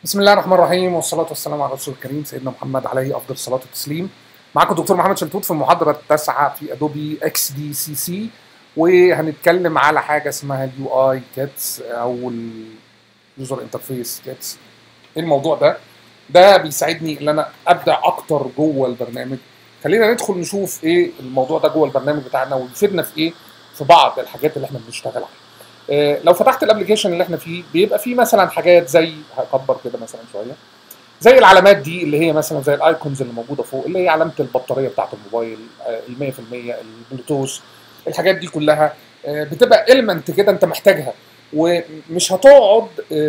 بسم الله الرحمن الرحيم والصلاة والسلام على الرسول الكريم سيدنا محمد عليه أفضل الصلاة والتسليم. معاكم دكتور محمد شلتوت في المحاضرة التاسعة في أدوبي اكس دي سي سي، وهنتكلم على حاجة اسمها اليو اي كيتس أو اليوزر انترفيس كيتس. الموضوع ده بيساعدني ان انا ابدع اكتر جوه البرنامج. خلينا ندخل نشوف ايه الموضوع ده جوه البرنامج بتاعنا ويفيدنا في ايه في بعض الحاجات اللي احنا بنشتغل عليها. لو فتحت الابلكيشن اللي احنا فيه بيبقى فيه مثلا حاجات زي هكبر كده مثلا شويه، زي العلامات دي اللي هي مثلا زي الايكونز اللي موجوده فوق، اللي هي علامه البطاريه بتاعه الموبايل، ال 100%، البلوتوث، الحاجات دي كلها بتبقى إيلمنت كده انت محتاجها ومش هتقعد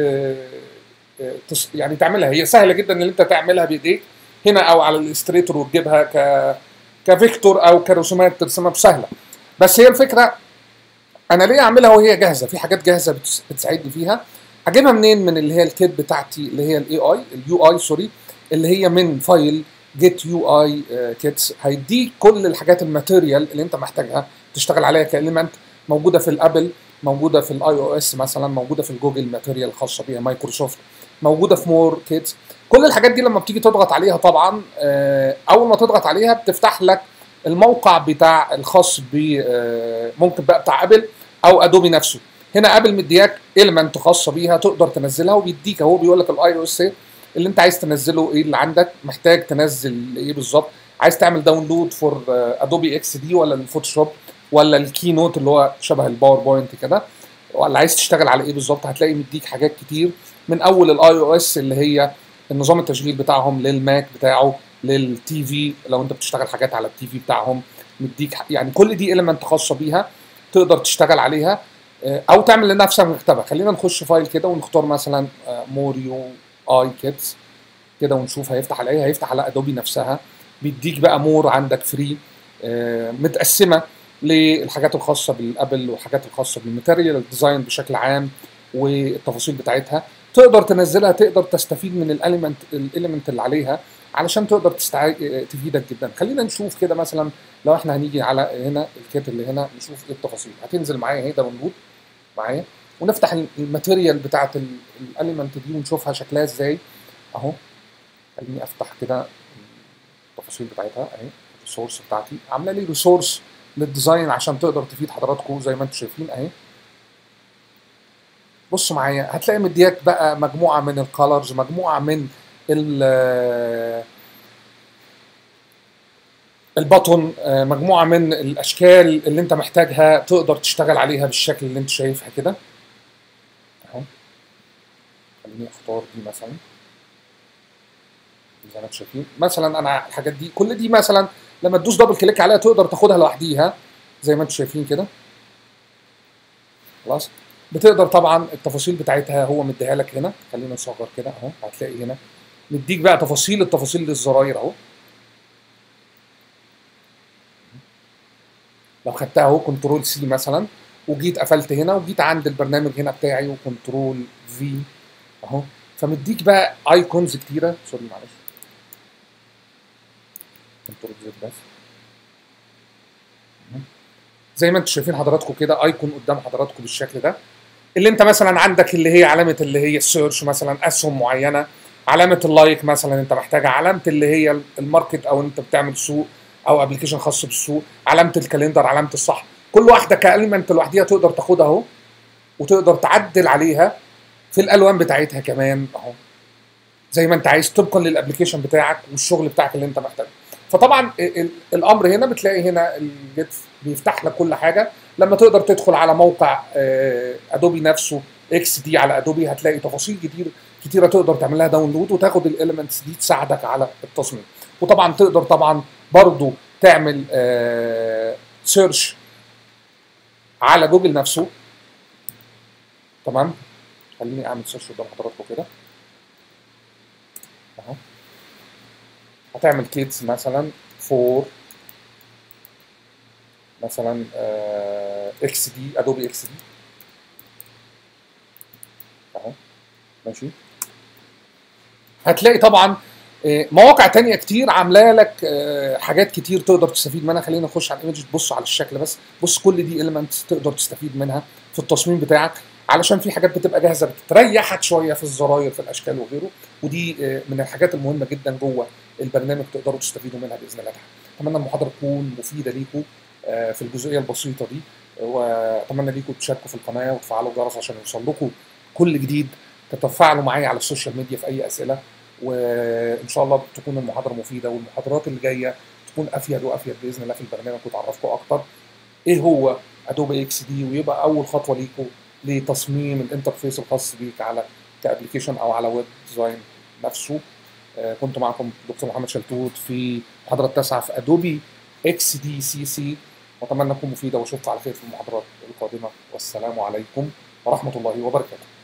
يعني تعملها. هي سهله جدا ان انت تعملها بايديك هنا او على الاستريتور وتجيبها كفيكتور او كرسومات ترسمها بسهله. بس هي الفكره انا ليه اعملها وهي جاهزه؟ في حاجات جاهزه بتساعدني فيها. هجيبها منين؟ من اللي هي الكيت بتاعتي اللي هي اليو اي سوري، اللي هي من فايل جيت يو اي كيتس. هيديك كل الحاجات الماتيريال اللي انت محتاجها تشتغل عليها كاليمنت، موجوده في الابل، موجوده في الاي او اس مثلا، موجوده في الجوجل ماتيريال الخاصه بيها مايكروسوفت، موجوده في مور كيتس. كل الحاجات دي لما بتيجي تضغط عليها طبعا اول ما تضغط عليها بتفتح لك الموقع بتاع الخاص ب ممكن بقى بتاع ابل او ادوبي نفسه. هنا ابل مدياك إيلمنت خاصه بيها تقدر تنزلها، وبيديك اهو بيقول لك الاي او اس اللي انت عايز تنزله، ايه اللي عندك محتاج تنزل ايه بالظبط. عايز تعمل داونلود فور ادوبي اكس دي ولا الفوتوشوب ولا الكي نوت اللي هو شبه الباوربوينت كده، ولا عايز تشتغل على ايه بالظبط. هتلاقي مديك حاجات كتير من اول الاي او اس اللي هي النظام التشغيل بتاعهم للماك بتاعه، للتي في لو انت بتشتغل حاجات على التي في بتاعهم، مديك يعني كل دي إيلمنت خاصه بيها تقدر تشتغل عليها او تعمل لنفسك مكتبه. خلينا نخش فايل كده ونختار مثلا موريو اي كيتس كده ونشوف هيفتح على ايه. هيفتح على ادوبي نفسها. بيديك بقى مور عندك فري متقسمه للحاجات الخاصه بالابل والحاجات الخاصه بالماتيريال الديزاين بشكل عام والتفاصيل بتاعتها. تقدر تنزلها، تقدر تستفيد من الاليمنت اللي عليها علشان تقدر تفيدك جدا. خلينا نشوف كده مثلا لو احنا هنيجي على هنا الكيت اللي هنا نشوف ايه التفاصيل. هتنزل معايا اهي داونلود معايا، ونفتح الماتيريال بتاعت الاليمنت دي ونشوفها شكلها ازاي اهو. خليني افتح كده التفاصيل بتاعتها اهي. الريسورس بتاعتي عامله لي ريسورس للديزاين عشان تقدر تفيد حضراتكم زي ما انتم شايفين اهي. بصوا معايا هتلاقي مدياك بقى مجموعه من الكالرز، مجموعه من البطن، مجموعه من الاشكال اللي انت محتاجها تقدر تشتغل عليها بالشكل اللي انت شايفها كده اهو. خليني اختار دي مثلا زي ما انتم شايفين. مثلا انا الحاجات دي كل دي مثلا لما تدوس دبل كليك عليها تقدر تاخدها لوحديها زي ما انتم شايفين كده. خلاص بتقدر طبعا التفاصيل بتاعتها هو مديها لك هنا. خلينا نصغر كده اهو. هتلاقي هنا مديك بقى التفاصيل للزراير اهو. لو خدتها اهو كنترول سي مثلا وجيت قفلت هنا وجيت عند البرنامج هنا بتاعي وكنترول في اهو، فمديك بقى ايكونز كتيره. سوري معلش، كنترول زد بس. زي ما انتم شايفين حضراتكم كده ايكون قدام حضراتكم بالشكل ده، اللي انت مثلا عندك اللي هي علامه اللي هي السيرش مثلا، اسهم معينه، علامه اللايك مثلا انت محتاجها، علامه اللي هي الماركت او انت بتعمل سوق او ابلكيشن خاص بالسوق، علامه الكالندر، علامه الصح. كل واحده كاليمنت لوحديها تقدر تاخدها اهو، وتقدر تعدل عليها في الالوان بتاعتها كمان اهو زي ما انت عايز طبقا للابلكيشن بتاعك والشغل بتاعك اللي انت محتاجه. فطبعا الامر هنا بتلاقي هنا الجيت بيفتح لك كل حاجه. لما تقدر تدخل على موقع ادوبي نفسه اكس دي على ادوبي هتلاقي تفاصيل كتيره تقدر تعمل لها داونلود وتاخد الاليمنتس دي تساعدك على التصميم. وطبعا تقدر طبعا برضو تعمل سيرش على جوجل نفسه. تمام، خليني اعمل سيرش قدام حضراتكم كده اهو. هتعمل كيتس مثلا فور مثلا اكس دي، ادوبي اكس دي اهو ماشي. هتلاقي طبعا مواقع تانية كتير عامله لك حاجات كتير تقدر تستفيد منها. خلينا نخش على الايمج تبص على الشكل بس. بص كل دي اليمنتس تقدر تستفيد منها في التصميم بتاعك. علشان في حاجات بتبقى جاهزه بتريحك شويه في الزراير في الاشكال وغيره، ودي من الحاجات المهمه جدا جوه البرنامج تقدروا تستفيدوا منها باذن الله تعالى. اتمنى المحاضره تكون مفيده ليكم في الجزئيه البسيطه دي، واتمنى ليكم تشاركوا في القناه وتفعلوا الجرس عشان يوصل لكم كل جديد، تتفاعلوا معايا على السوشيال ميديا في اي اسئله، وان شاء الله تكون المحاضره مفيده، والمحاضرات اللي جايه تكون افيد وافيد باذن الله في البرنامج وتعرفكم اكتر ايه هو ادوبي اكس دي، ويبقى اول خطوه ليكم لتصميم الانترفيس الخاص بيك على كابلكيشن او على ويب ديزاين نفسه. كنت معكم دكتور محمد شلتوت في المحاضره التاسعه في ادوبي اكس دي سي سي، واتمنى تكون مفيده واشوفكم على خير في المحاضرات القادمه، والسلام عليكم ورحمه الله وبركاته.